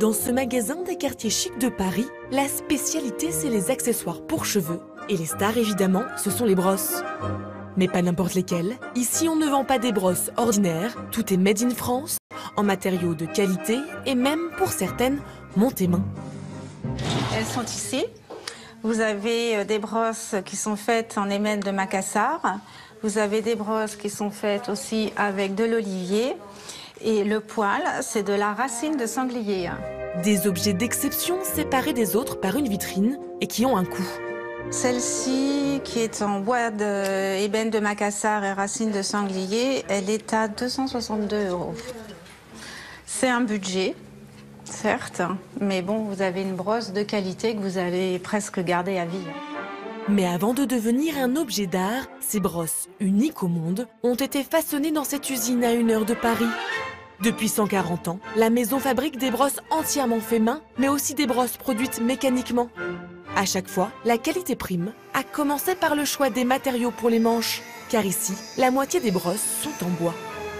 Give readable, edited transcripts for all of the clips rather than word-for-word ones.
Dans ce magasin des quartiers chics de Paris, la spécialité c'est les accessoires pour cheveux. Et les stars évidemment, ce sont les brosses. Mais pas n'importe lesquelles. Ici on ne vend pas des brosses ordinaires, tout est made in France, en matériaux de qualité et même pour certaines, montées main. Elles sont ici. Vous avez des brosses qui sont faites en émenne de Macassar. Vous avez des brosses qui sont faites aussi avec de l'olivier. Et le poil, c'est de la racine de sanglier. Des objets d'exception séparés des autres par une vitrine et qui ont un coût. Celle-ci, qui est en bois d'ébène de Macassar et racine de sanglier, elle est à 262 €. C'est un budget, certes, mais bon, vous avez une brosse de qualité que vous allez presque garder à vie. Mais avant de devenir un objet d'art, ces brosses, uniques au monde, ont été façonnées dans cette usine à 1 heure de Paris. Depuis 140 ans, la maison fabrique des brosses entièrement fait main, mais aussi des brosses produites mécaniquement. À chaque fois, la qualité prime, à commencer par le choix des matériaux pour les manches, car ici, la moitié des brosses sont en bois.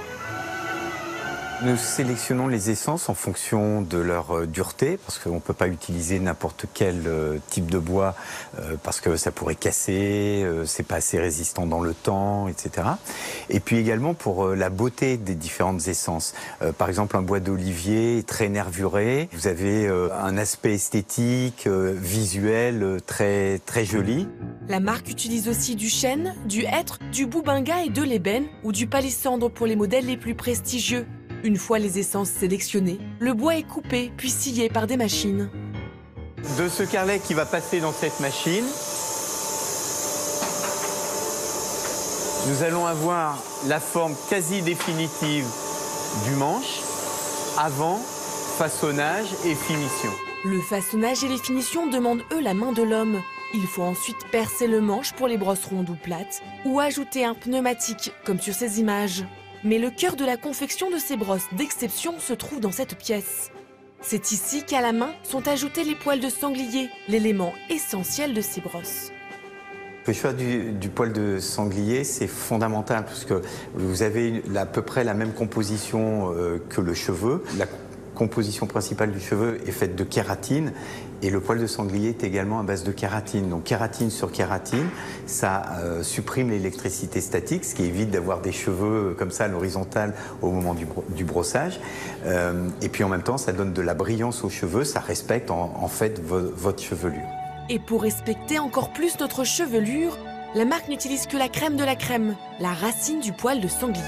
Nous sélectionnons les essences en fonction de leur dureté, parce qu'on ne peut pas utiliser n'importe quel type de bois, parce que ça pourrait casser, c'est pas assez résistant dans le temps, etc. Et puis également pour la beauté des différentes essences. Par exemple, un bois d'olivier très nervuré, vous avez un aspect esthétique, visuel très joli. La marque utilise aussi du chêne, du hêtre, du boubinga et de l'ébène, ou du palissandre pour les modèles les plus prestigieux. Une fois les essences sélectionnées, le bois est coupé puis scié par des machines. De ce carrelet qui va passer dans cette machine, nous allons avoir la forme quasi définitive du manche avant façonnage et finition. Le façonnage et les finitions demandent eux la main de l'homme. Il faut ensuite percer le manche pour les brosses rondes ou plates ou ajouter un pneumatique comme sur ces images. Mais le cœur de la confection de ces brosses d'exception se trouve dans cette pièce. C'est ici qu'à la main sont ajoutés les poils de sanglier, l'élément essentiel de ces brosses. Le choix du poil de sanglier, c'est fondamental parce que vous avez à peu près la même composition que le cheveu. La composition principale du cheveu est faite de kératine et le poil de sanglier est également à base de kératine. Donc kératine sur kératine, ça supprime l'électricité statique, ce qui évite d'avoir des cheveux comme ça à l'horizontale au moment du brossage. Et puis en même temps, ça donne de la brillance aux cheveux, ça respecte en fait votre chevelure. Et pour respecter encore plus notre chevelure, la marque n'utilise que la crème de la crème, la racine du poil de sanglier.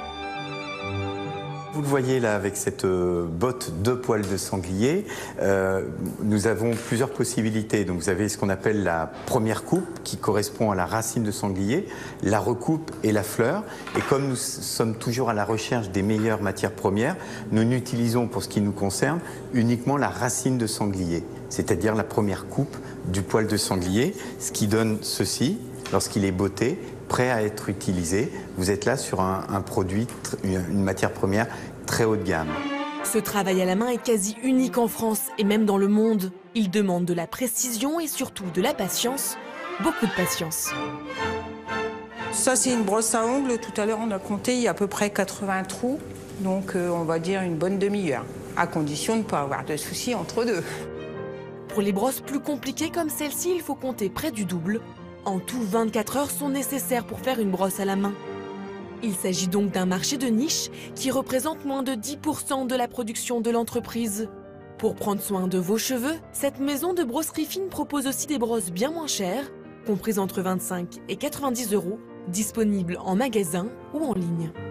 Vous le voyez là avec cette botte de poil de sanglier, nous avons plusieurs possibilités. Donc vous avez ce qu'on appelle la première coupe qui correspond à la racine de sanglier, la recoupe et la fleur. Et comme nous sommes toujours à la recherche des meilleures matières premières, nous n'utilisons pour ce qui nous concerne uniquement la racine de sanglier, c'est-à-dire la première coupe du poil de sanglier, ce qui donne ceci lorsqu'il est botté, prêt à être utilisé. Vous êtes là sur un produit, une matière première très haut de gamme. Ce travail à la main est quasi unique en France et même dans le monde. Il demande de la précision et surtout de la patience, beaucoup de patience. Ça, c'est une brosse à ongles. Tout à l'heure, on a compté, il y a à peu près 80 trous. Donc, on va dire une bonne demi-heure, à condition de ne pas avoir de soucis entre deux. Pour les brosses plus compliquées comme celle-ci, il faut compter près du double. En tout, 24 heures sont nécessaires pour faire une brosse à la main. Il s'agit donc d'un marché de niche qui représente moins de 10% de la production de l'entreprise. Pour prendre soin de vos cheveux, cette maison de brosserie fine propose aussi des brosses bien moins chères, comprises entre 25 et 90 €, disponibles en magasin ou en ligne.